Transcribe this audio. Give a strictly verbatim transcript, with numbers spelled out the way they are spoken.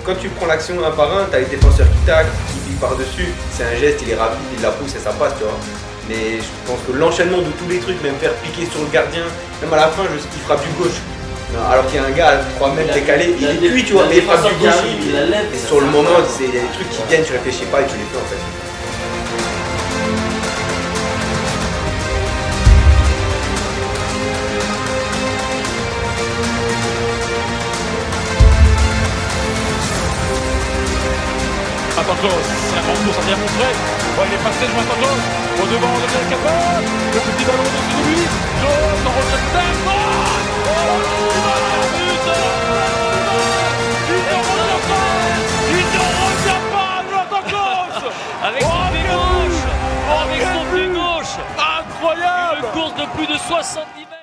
quand tu prends l'action un par un, t'as les défenseurs qui taclent, qui piquent par-dessus, c'est un geste, il est rapide, il la pousse et ça passe, tu vois. Mais je pense que l'enchaînement de tous les trucs, même faire piquer sur le gardien, même à la fin, je sais qu'il frappe du gauche. Alors qu'il y a un gars à trois mètres décalé, il, il est cuit, tu vois, mais il frappe du gauche. Il la lève, et sur le moment, c'est des trucs qui viennent, tu réfléchis pas et tu les fais en fait. Matangos, c'est la grande course à bien montrer. Oh, il est passé, je Matangos. Au devant, on devient capable. Le petit ballon au-dessus de lui. L'autre, on revient de terre. Oh, but de il ne revient pas. Il ne revient pas, Matangos. Avec son pied gauche. Avec son pied gauche. Incroyable. Une course de plus de soixante-dix mètres.